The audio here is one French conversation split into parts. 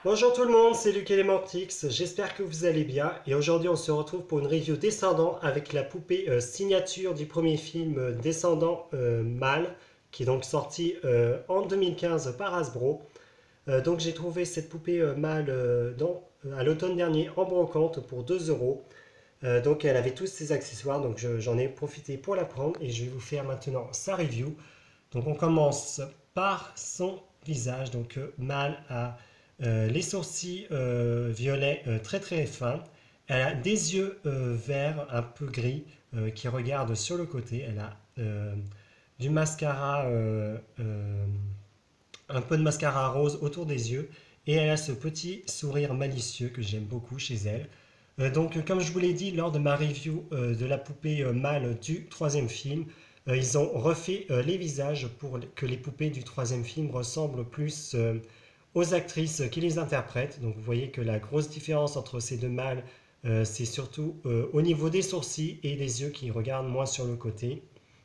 Bonjour tout le monde, c'est Luc Elementix, j'espère que vous allez bien et aujourd'hui on se retrouve pour une review Descendant avec la poupée signature du premier film Descendant mâle qui est donc sorti en 2015 par Hasbro. Donc j'ai trouvé cette poupée mâle à l'automne dernier en brocante pour 2 euros. Donc elle avait tous ses accessoires donc j'en ai profité pour la prendre et je vais vous faire maintenant sa review. Donc on commence par son visage, donc mâle à les sourcils violets très très fins. Elle a des yeux verts un peu gris qui regardent sur le côté. Elle a du mascara, un peu de mascara rose autour des yeux. Et elle a ce petit sourire malicieux que j'aime beaucoup chez elle. Donc, comme je vous l'ai dit lors de ma review de la poupée mâle du troisième film, ils ont refait les visages pour que les poupées du troisième film ressemblent plus aux actrices qui les interprètent. Donc, vous voyez que la grosse différence entre ces deux mâles, c'est surtout au niveau des sourcils et des yeux qui regardent moins sur le côté.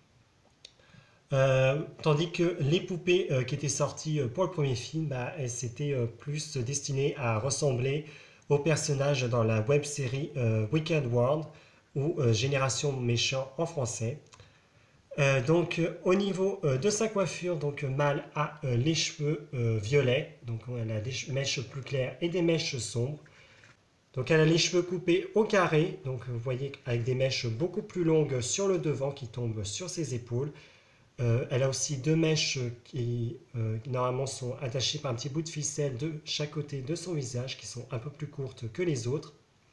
Tandis que les poupées qui étaient sorties pour le premier film, elles s'étaient plus destinées à ressembler aux personnages dans la web série Wicked World ou Génération Méchant en français. Donc au niveau de sa coiffure, donc Mal a les cheveux violets, donc elle a des mèches plus claires et des mèches sombres. Donc elle a les cheveux coupés au carré, donc vous voyez avec des mèches beaucoup plus longues sur le devant qui tombent sur ses épaules. Elle a aussi deux mèches qui normalement sont attachées par un petit bout de ficelle de chaque côté de son visage, qui sont un peu plus courtes que les autres.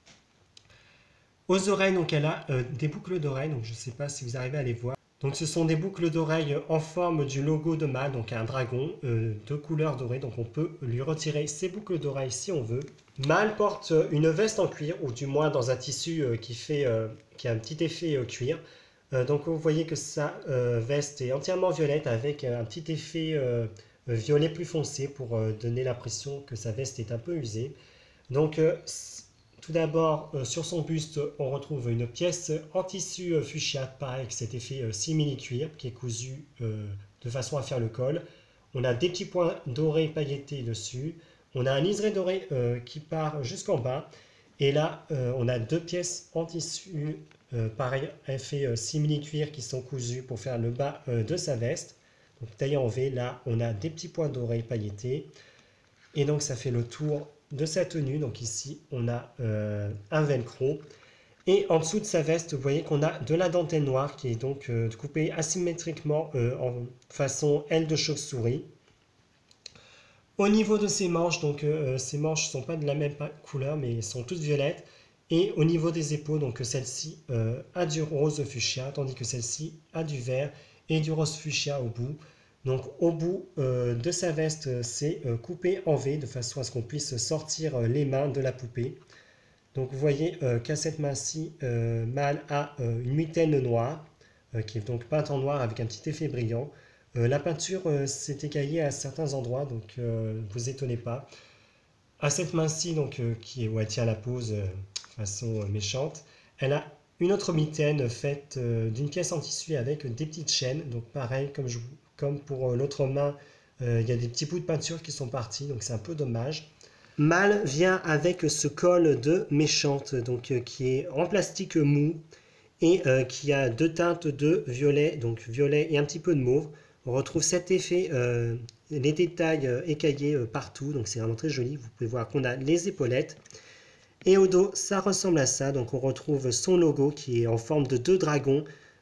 Aux oreilles, donc elle a des boucles d'oreilles, donc je ne sais pas si vous arrivez à les voir. Donc ce sont des boucles d'oreilles en forme du logo de Mal, donc un dragon de couleur dorée, donc on peut lui retirer ses boucles d'oreilles si on veut. Mal porte une veste en cuir, ou du moins dans un tissu qui a un petit effet cuir. Donc vous voyez que sa veste est entièrement violette avec un petit effet violet plus foncé pour donner l'impression que sa veste est un peu usée. Donc tout d'abord sur son buste on retrouve une pièce en tissu fuchsia, pareil avec cet effet simili-cuir qui est cousu de façon à faire le col. On a des petits points dorés pailletés dessus. On a un liseré doré qui part jusqu'en bas. Et là, on a deux pièces en tissu, pareil, effet simili-cuir qui sont cousues pour faire le bas de sa veste. Donc taillé en V, là, on a des petits points dorés pailletés. Et donc, ça fait le tour de sa tenue. Donc ici, on a un velcro. Et en dessous de sa veste, vous voyez qu'on a de la dentelle noire qui est donc coupée asymétriquement en façon aile de chauve-souris. Au niveau de ses manches, donc ces manches ne sont pas de la même couleur, mais sont toutes violettes. Et au niveau des épaules, donc celle-ci a du rose fuchsia, tandis que celle-ci a du vert et du rose fuchsia au bout. Donc au bout de sa veste, c'est coupé en V, de façon à ce qu'on puisse sortir les mains de la poupée. Donc vous voyez qu'à cette main-ci, Mal a une mitaine noire, qui est donc peinte en noir avec un petit effet brillant. La peinture s'est écaillée à certains endroits, donc vous étonnez pas. À cette main-ci, donc où elle tient la pose de façon méchante, elle a une autre mitaine faite d'une pièce en tissu avec des petites chaînes. Donc pareil, comme pour l'autre main, il y a des petits bouts de peinture qui sont partis, donc c'est un peu dommage. Mal vient avec ce col de méchante, donc qui est en plastique mou et qui a deux teintes de violet, donc violet et un petit peu de mauve. On retrouve cet effet, les détails écaillés partout, donc c'est vraiment très joli. Vous pouvez voir qu'on a les épaulettes. Et au dos, ça ressemble à ça. Donc on retrouve son logo qui est en forme de deux dragons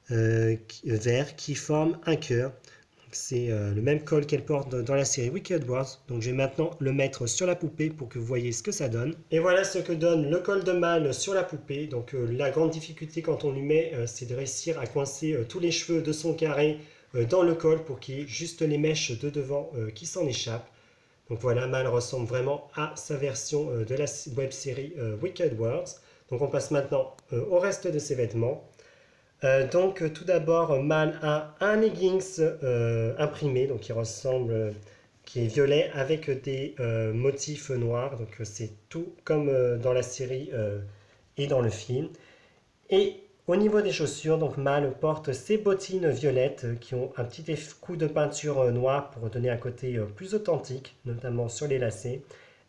verts qui forment un cœur. C'est le même col qu'elle porte dans la série Wicked World. Donc je vais maintenant le mettre sur la poupée pour que vous voyez ce que ça donne. Et voilà ce que donne le col de Mal sur la poupée. Donc la grande difficulté quand on lui met, c'est de réussir à coincer tous les cheveux de son carré dans le col pour qu'il y ait juste les mèches de devant qui s'en échappent. Donc voilà, Mal ressemble vraiment à sa version de la web série Wicked Worlds. Donc on passe maintenant au reste de ses vêtements. Donc tout d'abord, Mal a un leggings imprimé, donc qui est violet avec des motifs noirs. Donc c'est tout comme dans la série et dans le film. Et au niveau des chaussures, donc Mal porte ses bottines violettes qui ont un petit coup de peinture noire pour donner un côté plus authentique, notamment sur les lacets.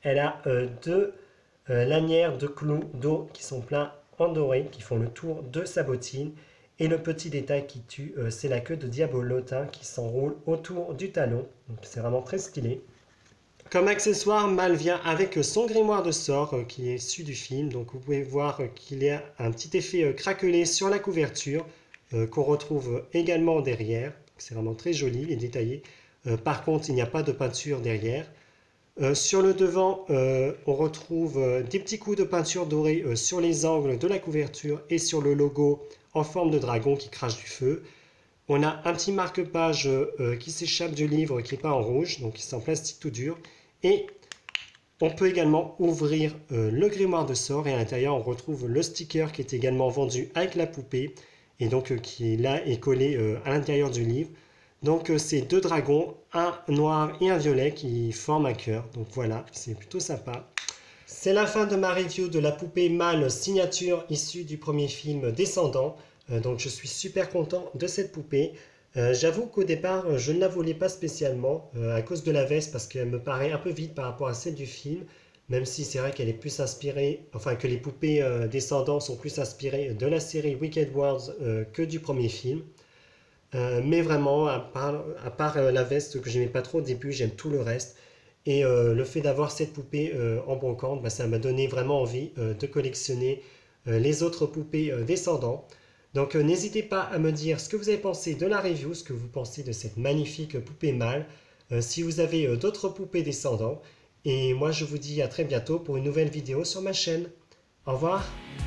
elle a deux lanières de clous d'eau qui sont pleins en doré, qui font le tour de sa bottine. Et le petit détail qui tue, c'est la queue de diabolotin qui s'enroule autour du talon. Donc c'est vraiment très stylé. Comme accessoire, Mal vient avec son grimoire de sort qui est issu du film. Donc vous pouvez voir qu'il y a un petit effet craquelé sur la couverture qu'on retrouve également derrière. C'est vraiment très joli et détaillé. Par contre, il n'y a pas de peinture derrière. Sur le devant, on retrouve des petits coups de peinture dorée sur les angles de la couverture et sur le logo en forme de dragon qui crache du feu. On a un petit marque-page qui s'échappe du livre qui est peint en rouge, donc qui est en plastique tout dur. Et on peut également ouvrir le grimoire de sort et à l'intérieur on retrouve le sticker qui est également vendu avec la poupée et donc qui là est collé à l'intérieur du livre. Donc c'est deux dragons, un noir et un violet qui forment un cœur. Donc voilà, c'est plutôt sympa. C'est la fin de ma review de la poupée Mal signature issue du premier film Descendants. Donc je suis super content de cette poupée. J'avoue qu'au départ, je ne la voulais pas spécialement à cause de la veste parce qu'elle me paraît un peu vide par rapport à celle du film. Même si c'est vrai qu'elle est plus inspirée, enfin que les poupées Descendants sont plus inspirées de la série Wicked Worlds que du premier film. Mais vraiment, à part la veste que j'aimais pas trop au début, j'aime tout le reste. Et le fait d'avoir cette poupée en brocante, bah, ça m'a donné vraiment envie de collectionner les autres poupées Descendants. Donc n'hésitez pas à me dire ce que vous avez pensé de la review, ce que vous pensez de cette magnifique poupée Mal, si vous avez d'autres poupées Descendants. Et moi je vous dis à très bientôt pour une nouvelle vidéo sur ma chaîne. Au revoir!